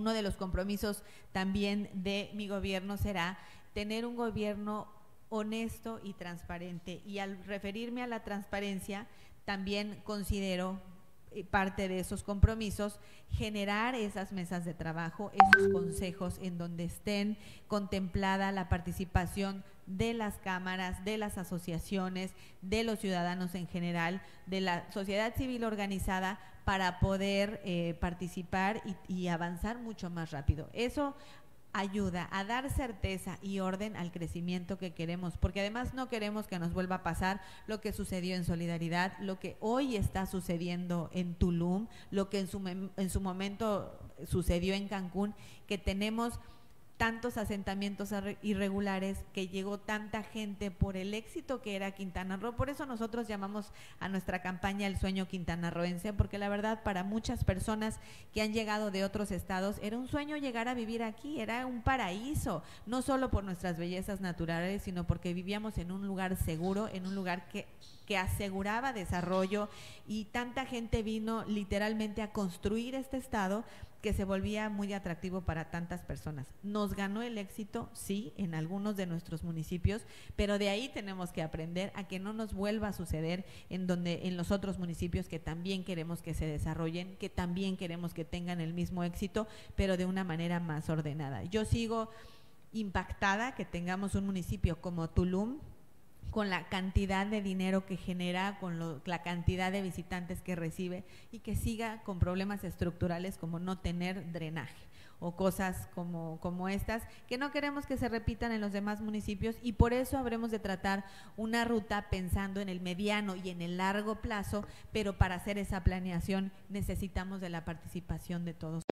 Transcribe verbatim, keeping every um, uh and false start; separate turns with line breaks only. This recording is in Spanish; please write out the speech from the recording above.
uno de los compromisos también de mi gobierno será tener un gobierno honesto y transparente. Y al referirme a la transparencia, también considero parte de esos compromisos, generar esas mesas de trabajo, esos consejos en donde estén contemplada la participación de las cámaras, de las asociaciones, de los ciudadanos en general, de la sociedad civil organizada, para poder eh, participar y, y avanzar mucho más rápido. Eso ayuda a dar certeza y orden al crecimiento que queremos, porque además no queremos que nos vuelva a pasar lo que sucedió en Solidaridad, lo que hoy está sucediendo en Tulum, lo que en su, en su momento sucedió en Cancún, que tenemos tantos asentamientos irregulares, que llegó tanta gente por el éxito que era Quintana Roo. Por eso nosotros llamamos a nuestra campaña El Sueño Quintanarroense, porque la verdad para muchas personas que han llegado de otros estados era un sueño llegar a vivir aquí, era un paraíso, no solo por nuestras bellezas naturales, sino porque vivíamos en un lugar seguro, en un lugar que que aseguraba desarrollo, y tanta gente vino literalmente a construir este estado que se volvía muy atractivo para tantas personas. Nos ganó el éxito, sí, en algunos de nuestros municipios, pero de ahí tenemos que aprender a que no nos vuelva a suceder en donde en los otros municipios que también queremos que se desarrollen, que también queremos que tengan el mismo éxito, pero de una manera más ordenada. Yo sigo impactada que tengamos un municipio como Tulum, con la cantidad de dinero que genera, con lo, la cantidad de visitantes que recibe, y que siga con problemas estructurales como no tener drenaje o cosas como, como estas, que no queremos que se repitan en los demás municipios, y por eso habremos de tratar una ruta pensando en el mediano y en el largo plazo, pero para hacer esa planeación necesitamos de la participación de todos.